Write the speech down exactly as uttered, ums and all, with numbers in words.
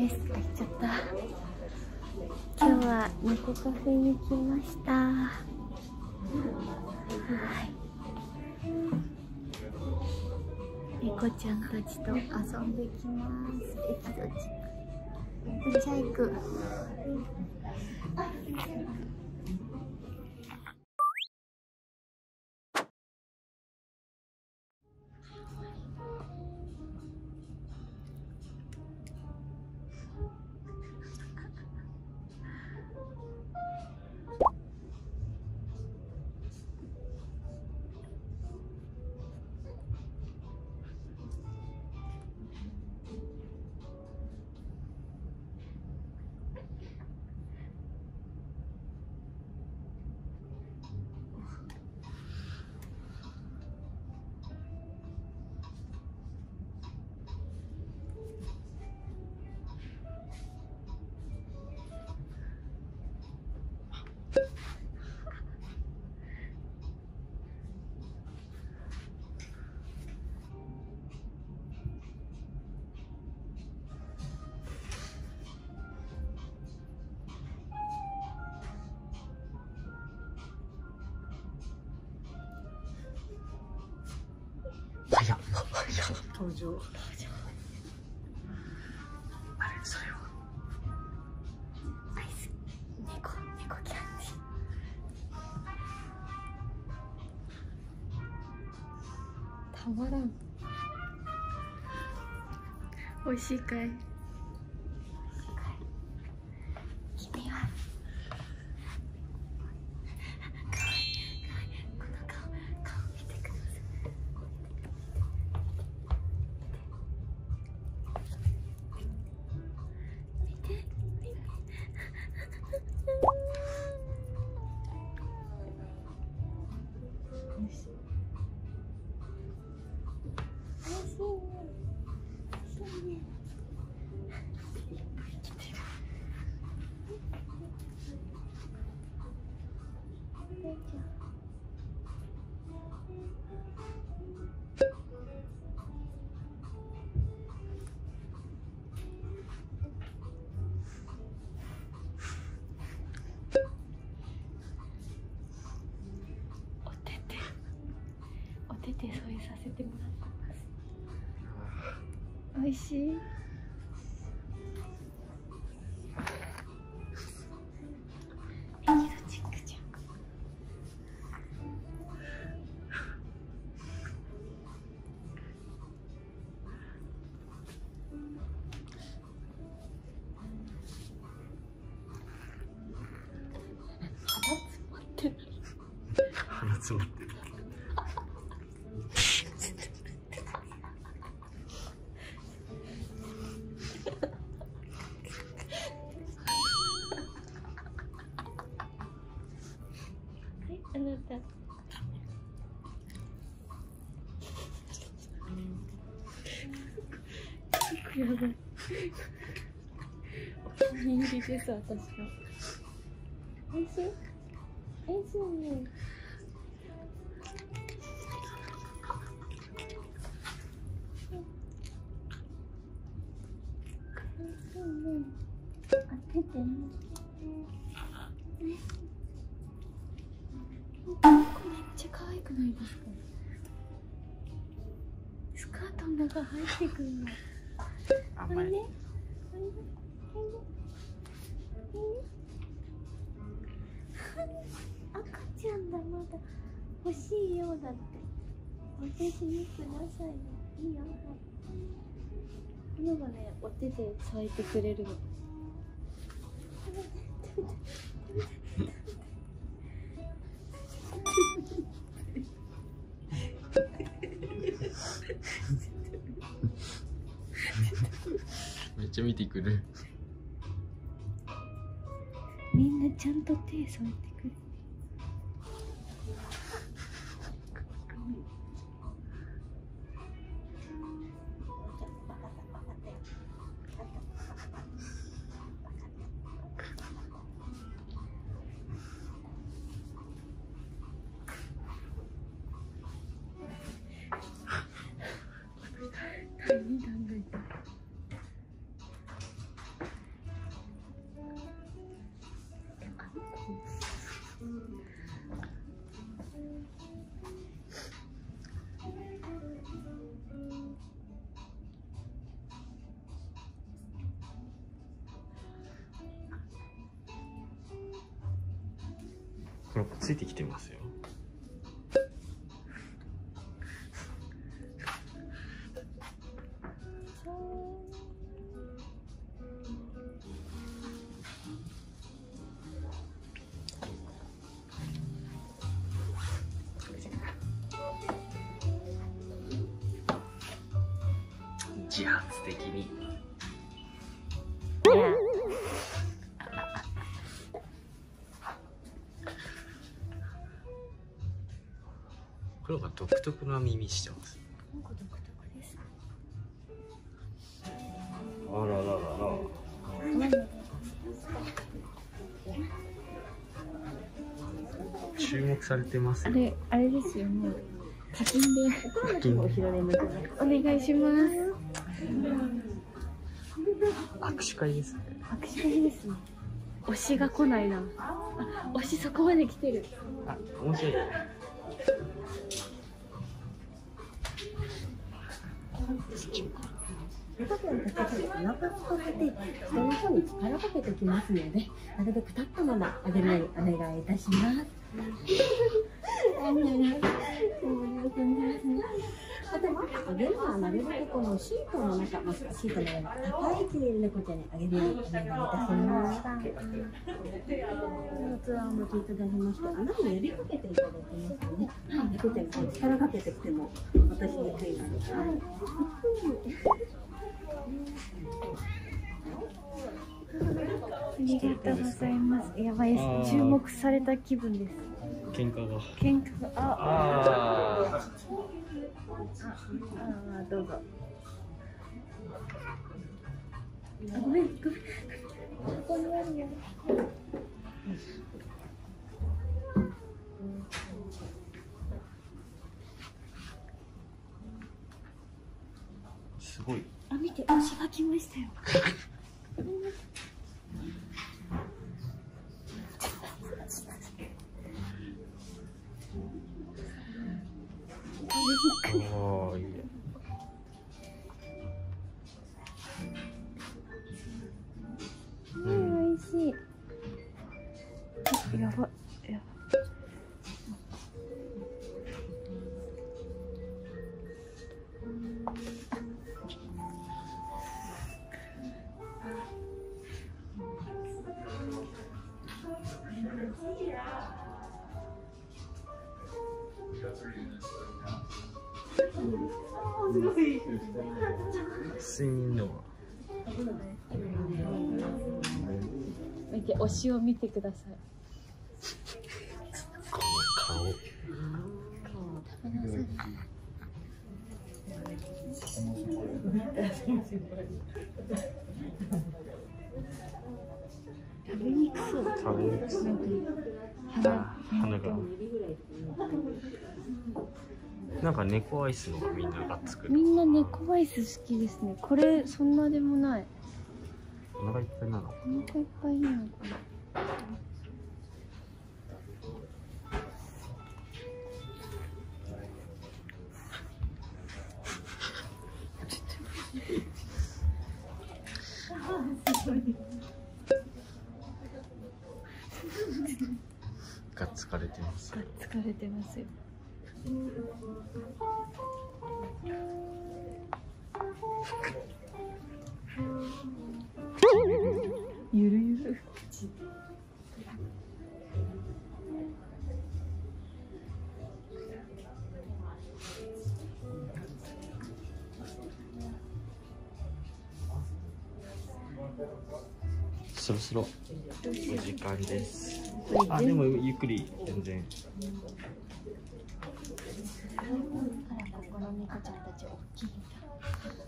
です。入っちゃった。今日は猫カフェに来ました。はい。猫ちゃんたちと遊んできます。エキゾチック。めっちゃ行く。 早っ早っ登場。あれそれはアイス猫猫キャンディー。たまらん。美味しいかい。君はかわいいかわいい。この顔顔見てください。お手手添えさせてもらってます。美味しい。エキゾチックじゃん。 鼻詰まってる。 あなた。やばい。お気に入りです、私の。おいしい。おいしいね。当ててね。めっちゃ可愛くないですか。スカートの中入ってくるの。あれね。赤ちゃんだ。まだ欲しいようだって。私にくださいよ。いいよ。今がね、お手で添えてくれるの。 めっちゃ見てくる。 みんなちゃんと手添えてくる。第二弾がいた。 この子ついてきてますよ。自発的に。黒が独特な耳してます。 なんか独特です。 あらららら。注目されてますよ。 あれ、あれですよ、もう課金で課金でお願いします。 握手会ですね。 握手会ですね。推しが来ないな。あ、推しそこまで来てる。 あ、面白い。 中から立ててお腹を使って下の方に力をかけておきますので、なるべく立ったまま上げるようにお願いいたします。あとは上げるのはなるべくこのシートの中、もしくはシートの上の高い位置にいる猫ちゃんに上げるようにお願いいたします。ツアーを向きいただきまして、穴に指かけていただいてますので、猫ちゃんが力かけてきても落としにくいので。 ありがとうございます。やばいです。注目された気分です。 喧嘩が。 喧嘩が、あ、 ああ。 あ、どうぞ。あ、ごめん、ごめん。ここにあるよ。 すごい。 あ、見て、推しが来ましたよ。 おー、いいね。 うん、美味しい。やば、やば。 睡眠の。 見て、推しを見てください。 この顔。 食べにくそう。 食べにくそう。 鼻、 鼻が。なんか猫アイスのがみんなが作る。 みんな猫アイス好きですね。これそんなでもない。 お腹いっぱいなの。 お腹いっぱいなのかな。 が疲れてます。 疲れてますよ。ゆるゆる。 そろそろお時間です。あ、でもゆっくり全然。 あら、ここの猫ちゃんたち大きいんだ。